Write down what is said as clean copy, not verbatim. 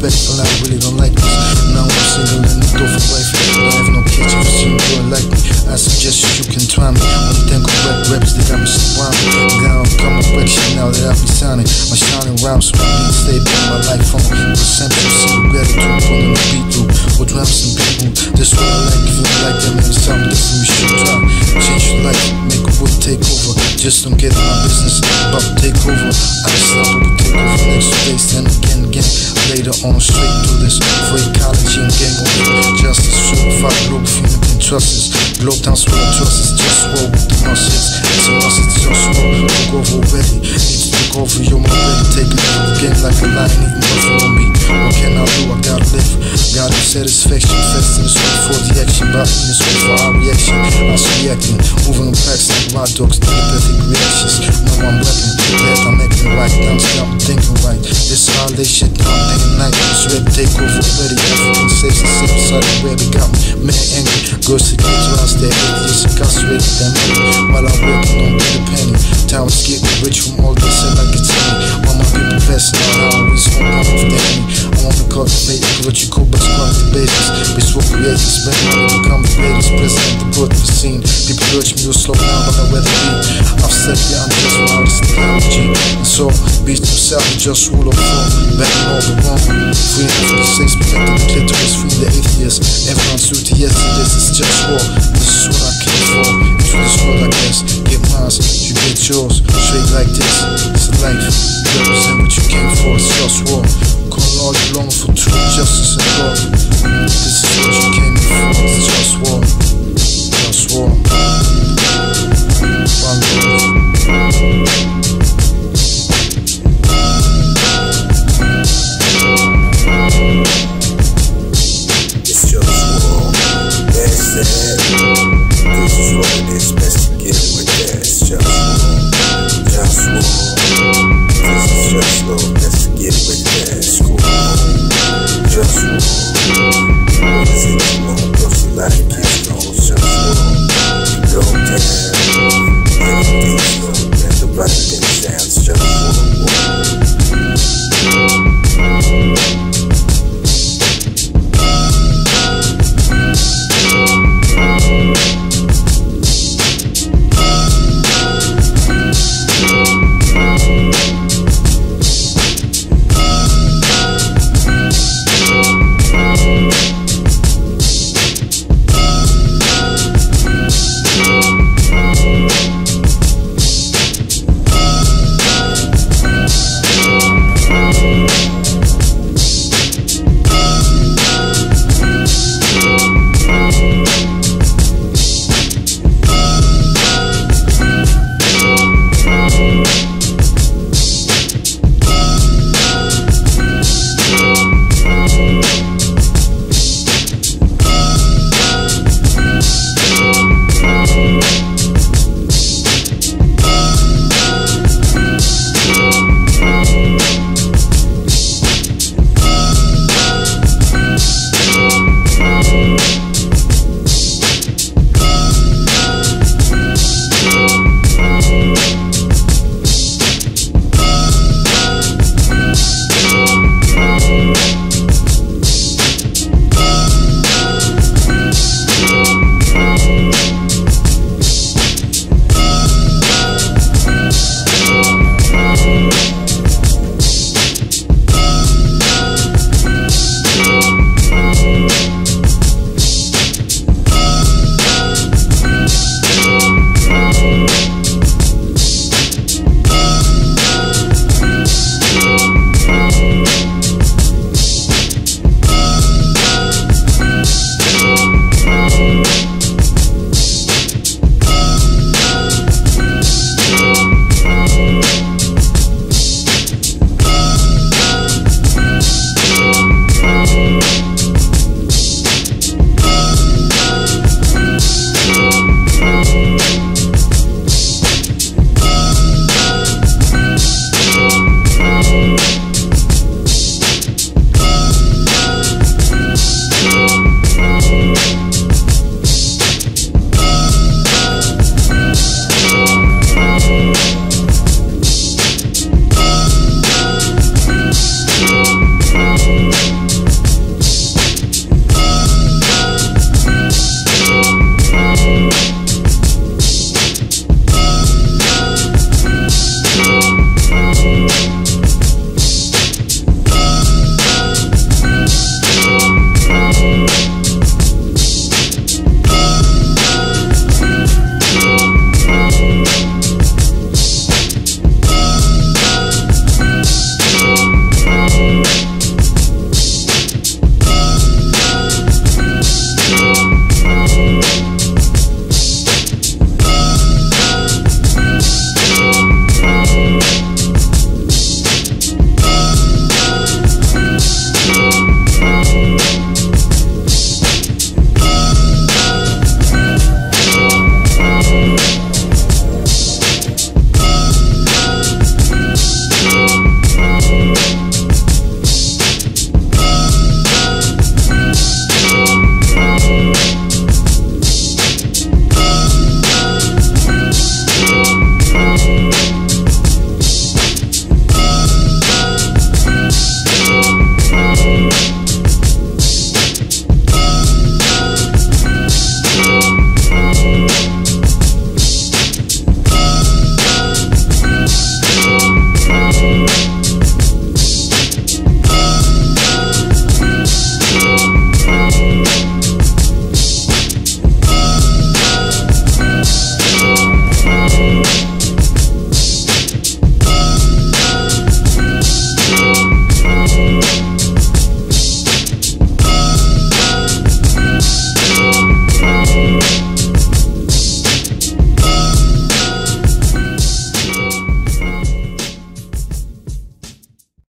disrespectful, I really don't like this. Now I'm single and a door for wife. Don't have no kids, if you don't like me, I suggest you can try me. When you think of reps, they got me surrounded. Now I'm coming with you now that I be signing. My shining rhymes from me, stay in my life on percentage, single gratitude, pulling the beat through. With raps and people, this what I like. If you like that, man, it's something listen, we should try. Change your life, make a wood take over. Just don't get in my business, about to take over. I just love to take over next day, stand again. Later on, straight through this. For ecology and game over. Justice, certified Globalfirm, you can trust this. Globe down, swear and trust this. Just war with the muscles. It's a must, it's just war. Look over already. Need to look over, you're my ready. Taking over the game like a lion, eating nothing on me. What can I do? I gotta live. Got no satisfaction. Fast in the street for the action. But in the street for our reaction. I was reacting. Moving the packs like wild dogs. Telepathic reactions. Now I'm rapping. Glad I'm acting right. Down to I'm thinking right. This holiday shit, I'm thinking night. It's ready to take over already. Everything safe and safe inside the web. It got me mad angry. Girls to get to us, they're atheists incarcerated. Them while I'm working on get a penny. Time is getting rich from all this and like it's me. While my people passing out, I always hold on off the enemy. I want to cultivate what you call best quality basis. Bitch will create this spend money, become the greatest president the world ever seen. People urge me to slow down, but I'd rather be. I've said yeah, I'm just my artist technology. And so, beats themselves, just rule of law. Backing all the wrong. Free enough for the saints, protecting the clitoris, free the atheists. Everyone's duty, yes it is, it's just war. This is what I came for. Into this world I guess. Get mine, you get yours. Straight like this, it's a life. Represent what you came for, it's just war. Call all you long for truth, justice and love. This is what you came for, it's just war.